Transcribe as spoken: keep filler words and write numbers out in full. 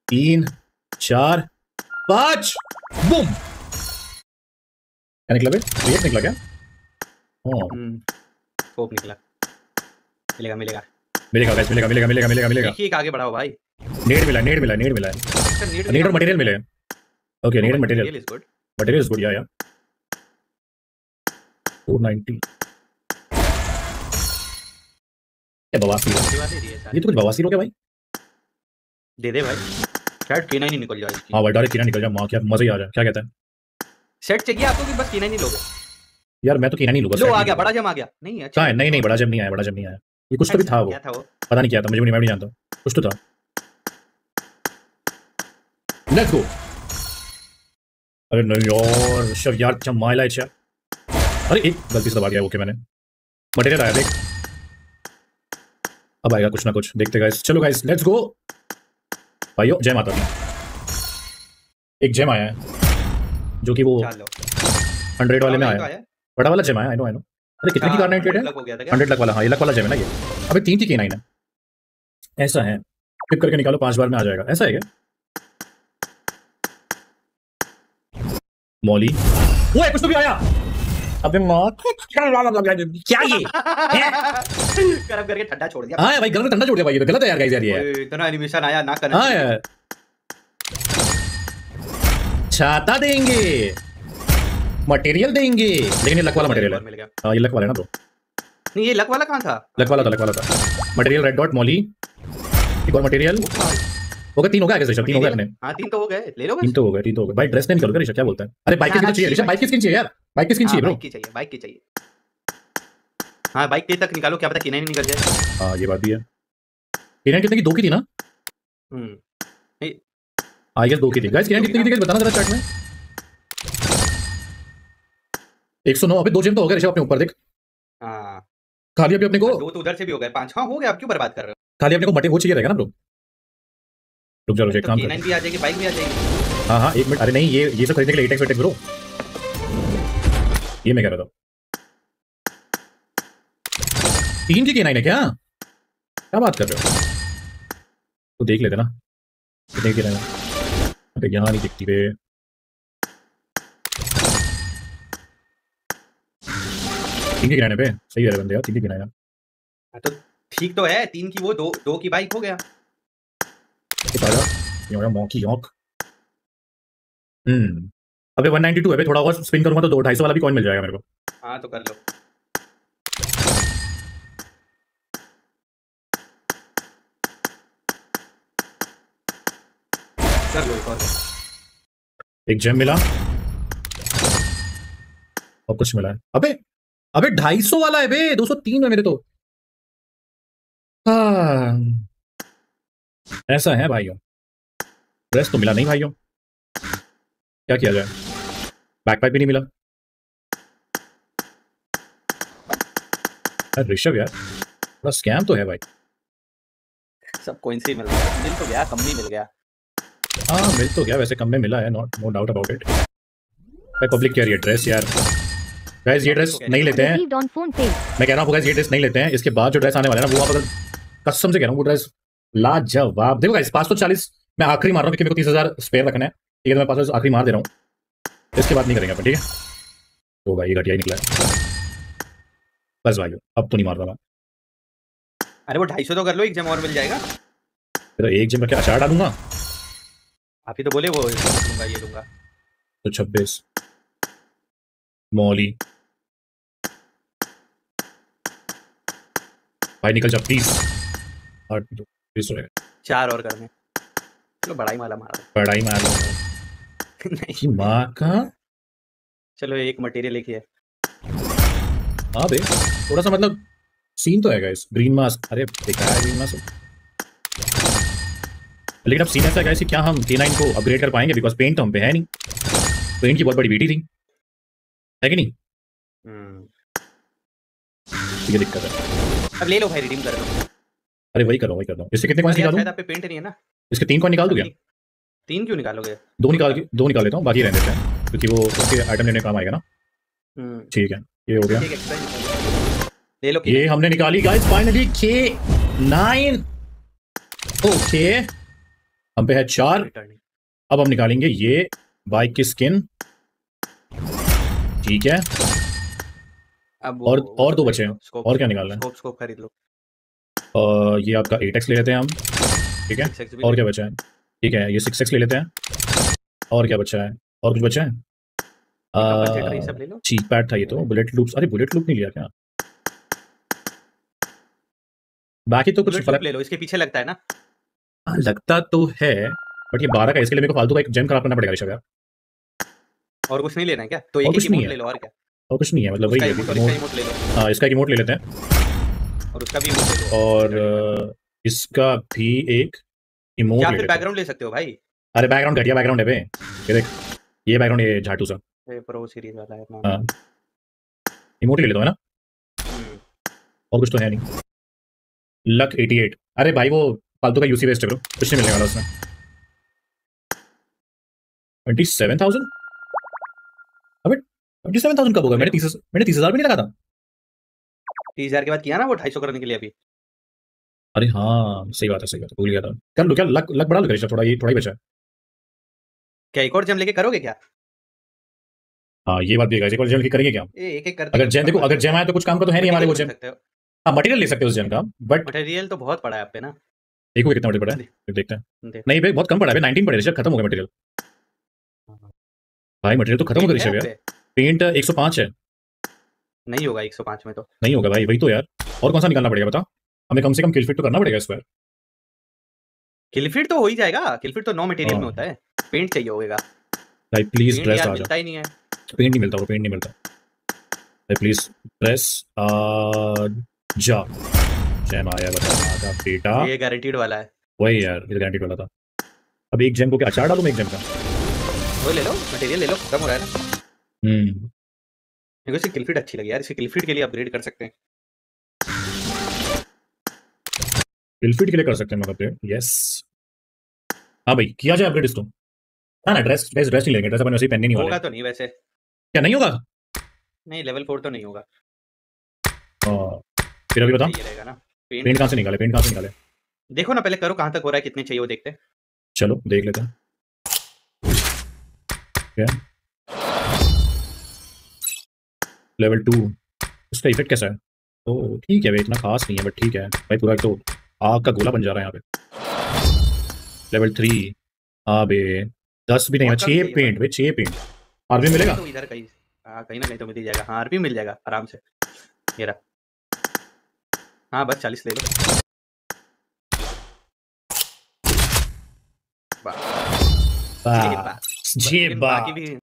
तीन चार पांच बूम। क्या निकला बे? एक निकला क्या? स्कोप निकला। मिलेगा मिलेगा मिलेगा गाइस, मिलेगा मिलेगा मिलेगा मिलेगा मिलेगा। एक आगे बढ़ाओ भाई। नेड मिला नेड मिला नेड मिला नेड और मटेरियल मिले। Okay need and material is good. Material is good yeah yeah four ninety. ये बवासीर ये तो कुछ बवासीर हो गया भाई। दे दे भाई शायद के नाइन ही निकल जाए। हाँ भाई डायरेक्ट के नाइन निकल जाए। माँ क्या मजा ही आ जाए। क्या कहता है? सेट चाहिए आपको कि बस के नाइन ही लोगे? यार मैं तो के नाइन ही लूंगा। लो आ गया बड़ा जम आ गया। नहीं अच्छा है नहीं नहीं बड़ा जम नहीं आया बड़ा जम नहीं आया। ये कुछ तो भी था वो। क्या था वो? पता नहीं क्या था मुझे भी नहीं जानता। कुछ तो था। Let's go. अरे नहीं यार शव यार अच्छा माइला अच्छा। अरे एक गलती से दबा दिया। ओके मैंने मटेरियल आया देख। अब आएगा कुछ ना कुछ देखते गाइस। चलो गाइस लेट्स गो भाइयों। जय माता दी। एक जेम आया है जो कि वो हंड्रेड वाले में आया। बड़ा वाला जेम आया। I know I know. अरे कितने की कार नाइट है? हंड्रेड लक वाला। हाँ ये लक वाला जेम है ना ये। अबे तीन की के नाइन है। ऐसा है फ्लिप करके निकालो पांच बार में आ जाएगा। ऐसा है क्या? मौली वो है कुछ तो भी आया। अबे मौत क्या ये गरम करके ठंडा छोड़ दिया। हाँ भाई गरम ठंडा छोड़ दिया भाई। ये तो गलत है यार गाइस यार ये। इतना एनिमेशन आया ना करना। हाँ यार छाता देंगे मटेरियल देंगे लेकिन ये लक वाला मटेरियल है। हाँ ये लक वाला है ना ब्रो। नहीं ये लक वाला कहाँ था? लक वाला था लक वाला था। मटेरियल रेड डॉट मौली एक और मटेरियल हो गया। तीन हो गया ऋषभ? तीन हो गए अपने। हाँ तीन तो हो गए। ले लो बस। तीन तो हो गए तीन तो हो गए भाई। ड्रेस नहीं निकल गया ऋषभ क्या बोलता है? अरे बाइक की स्किन चाहिए ऋषभ। बाइक की स्किन चाहिए यार। बाइक की स्किन चाहिए ब्रो। बाइक की चाहिए बाइक की चाहिए। हाँ बाइक के तक निकालो क्या पता किनाई निकल जाए। हाँ ये बात भी है। किनाई कितने की? दो की थी ना? हम्म आई गेस दो की थी गाइस। किनाई कितने की थी बताना जरा चैट में। एक सौ नौ। अबे दो जेम तो हो गए ऋषभ अपने ऊपर देख। हाँ खाली अभी अपने को दो तो उधर से भी हो गए पांच। हाँ हो गया। आप क्यों बर्बाद कर रहे हो? खाली अपने को मटे वो चाहिए रहेगा ना ब्रो। रुक जा रुक जा काम कर। भी आ जाएगी बाइक भी आ जाएगी। हाँ हाँ एक मिनट। अरे नहीं ये ये सब खरीदने के लिए एटेक्स वेटेक्स ब्रो। ये मैं कह रहा था तीन की के नाइन है क्या? क्या बात कर रहे हो? तो देख लेते ना कितने की नाइन। अबे यहाँ नहीं दिखती बे। तीन की नाइन है बे। सही है बंदे यार। तीन की नाइन है तो ठीक तो है। तीन की वो दो दो की बाइक हो गया। तो मौकी यॉक। हम्म अबे वन नाइंटी टू है बे। थोड़ा और स्पिन करूंगा तो दो ढाई सौ वाला भी कॉइन मिल जाएगा मेरे को। हाँ तो कर लो। कर लो एक और। एक जेम मिला और कुछ मिला है। अबे अबे ढाई सौ वाला है बे। दो सौ तीन है मेरे तो। हाँ ऐसा है भाइयों। ड्रेस तो मिला नहीं भाइयों। क्या किया जाए? बैकपैक भी नहीं मिला। यार ऋषभ यार थोड़ा स्कैम तो है भाई। सब कोइन से मिल गया। मिल तो गया कम नहीं मिल गया। हाँ मिल तो गया वैसे कम में मिला है। Not no doubt about it. भाई पब्लिक क्या ये ड्रेस यार। गाइस ये ड्रेस नहीं लेते हैं। मैं कह रहा हूँ गाइस ये ड्रेस नहीं लेते हैं। इसके बाद जो ड्रेस आने वाला है ना वो आप अगर कसम से कह रहा हूँ वो ड्रेस लाजवाब। देखो गाइस पाँच सौ चालीस मैं आखिरी मार रहा हूँ क्योंकि मेरे को तीस हजार स्पेयर रखना है। ठीक है तो मैं पाँच सौ आखिरी मार दे रहा हूँ। इसके बाद नहीं करेंगे अपन ठीक है। तो भाई घटिया ही निकला है बस भाई। अब तो नहीं मार रहा। अरे वो ढाई सौ तो कर लो। एक जम और मिल जाएगा। तो एक जिम में क्या अचार डालूंगा? आप ही तो बोले वो लूंगा ये लूंगा। तो छब्बीस मौली भाई निकल जा प्लीज। आठ बीस हो गए। चार और करने। चलो बड़ा ही माला मारा। बड़ा ही मार नहीं माँ का। चलो एक मटेरियल लिखिए। हाँ बे थोड़ा सा मतलब सीन तो है गाइस। ग्रीन मास्क अरे बेकार है ग्रीन मास्क। लेकिन अब सीन ऐसा है गाइस कि क्या हम के नाइन को अपग्रेड कर पाएंगे? बिकॉज पेंट तो हम पे है नहीं। पेंट की बहुत बड़ी बीटी थी है कि नहीं? ये दिक्कत है। अब ले लो भाई रिडीम कर लो। अरे वही करो वही कर दो। इससे कितने कॉइंस निकालूं? शायद आप पे पेंट नहीं है ना। इसके तीन कॉइन निकाल दूं क्या? तीन क्यों निकालोगे? दो निकाल के दो निकाल लेता हूँ बाकी रहने देते हैं क्योंकि वो उसके आइटम लेने काम आएगा ना। ठीक है ये हो गया। ले लो। ये हमने निकाली guys finally K nine. Okay हम पे है चार। अब हम निकालेंगे ये बाइक की स्किन, ठीक है। अब और और दो बचे हैं, और क्या निकालना है? स्कोप स्कोप खरीद लो। और ये आपका एट एक्स ले लेते हैं हम, ठीक है। सिक्स एक्स भी और ले क्या लो। बचा है? ठीक है, ये सिक्स एक्स ले लेते हैं। और क्या बचा है? और कुछ बचा है? कंपनसेटर ये सब ले लो। चीक पैड था ये तो। बुलेट लूप्स, अरे बुलेट लूप नहीं लिया क्या? बाकी तो कुछ बुलेट लूप ले लो, इसके पीछे लगता है ना। हाँ, लगता तो है, बट ये बारह का, इसके लिए मेरे को फालतू का एक जेम खराब करना पड़ेगा ऋषभ यार। और कुछ नहीं लेना है क्या? तो और एक कुछ एक नहीं इमोट है, ले लो, और क्या। और कुछ नहीं है, मतलब वही उसका है इमोट कि और इसका इमोट। इमोट ले लो, हाँ, इसका एक इमोट ले लेते हैं, और उसका भी इमोट ले लो। और अ, इसका भी एक इमोट या ले फिर लेते हैं। बैकग्राउंड ले सकते हो भाई। अरे बैकग्राउंड घटिया बैकग्राउंड है बे, ये देख, ये बैकग्राउंड, ये झाटू सा। ये प्रो सीरीज वाला है ना। हाँ, इमोट ले लेता हूँ, है ना? हम्म। और कुछ तो है नहीं। लक अठासी, अरे भाई वो फालतू का यूसी वेस्ट करो, कुछ नहीं मिलने वाला उसमें। ट्वेंटी सेवन थाउजेंड अबे ट्वेंटी सेवन थाउजेंड कब होगा? मैंने तीस मैंने तीस हजार भी नहीं लगा था। तीस हजार के बाद किया ना वो ढाई सौ करने के लिए अभी। अरे हाँ, सही बात है, सही बात है, भूल गया था। कर लो क्या, लक लक बढ़ा लो ऋषभ, थोड़ा ये थोड़ा ही बचा है। क्या एक और जम लेके करोगे क्या? हाँ, ये बात भी है guys, एक और जेम की करेंगे क्या हम? ए, एक एक करते अगर जेम देखो, अगर जेम आए तो कुछ काम का तो है नहीं हमारे वो जेम। हाँ, मटेरियल ले सकते हो उस जेम का, बट मटेरियल तो बहुत पड़ा है आप पे ना। देखो कितना मटेरियल पड़ा है, फिर देखते हैं। देख। नहीं भाई, बहुत कम पड़ा है, नाइनटीन पड़े ऋषभ, खत्म हो गया मटेरियल। भाई मटेरियल तो खत्म हो गया ऋषभ यार। पेंट एक सौ पाँच है। नहीं होगा एक सौ पाँच में तो। नहीं होगा भाई, वही तो यार। और कौन सा निकालना पड़ेगा बता? हमें कम से कम किल फिट तो करना पड़ेगा इस बार। किलफिट तो हो ही जाएगा, किलफिट तो नौ मटेरियल में हाँ। होता है। पेंट चाहिए होगा भाई प्लीज पेंट ड्रेस यार आ जा। मिलता ही नहीं है। पेंट नहीं मिलता, वो पेंट नहीं मिलता भाई, प्लीज ड्रेस आ जा। जैम आया, बता आजा बेटा। ये गारंटीड वाला है। वही यार, ये गारंटीड वाला था। अब एक जेम को क्या अचार डालूं मैं एक जेम का? वो ले लो, मटेरियल ले लो, खत्म हो रहा है ना। हम्म मेरे को इसकी किलफिट अच्छी लगी यार, इसकी किलफिट के लिए अपग्रेड कर सकते हैं। किलफिट के लिए कर सकते हैं मतलब, यस। हाँ भाई, किया जाए अपग्रेड इसको। हाँ ना, ड्रेस ड्रेस ड्रेस नहीं लेंगे, ड्रेस अपन वैसे ही पहनने नहीं वाले। होगा तो नहीं वैसे। क्या नहीं होगा? नहीं, लेवल फोर तो नहीं होगा। हाँ, फिर अभी बता, ये रहेगा ना। पेंट पेंट कहाँ से निकाले, पेंट कहाँ से निकाले? देखो ना, पहले करो कहाँ तक हो रहा है, कितने चाहिए वो देखते हैं। चलो देख लेते हैं। क्या लेवल टू, उसका इफेक्ट कैसा है? तो ठीक है भाई, इतना खास नहीं है, बट ठीक है भाई, पूरा तो आग का गोला बन जा रहा है यहाँ पे। लेवल थ्री, हाँ बे, दस भी नहीं है, बहुत कम छः चाहिए पेंट भाई, छः पेंट। आर भी मिलेगा? तो इधर कहीं, हाँ कहीं ना कहीं तो मिल ही जाएगा। हाँ आरपी मिल जाएगा आराम से। ये रहा। हाँ बस चालीस ले लो। वाह। वाह, ये बात। ये लेकिन बात। बाकी भी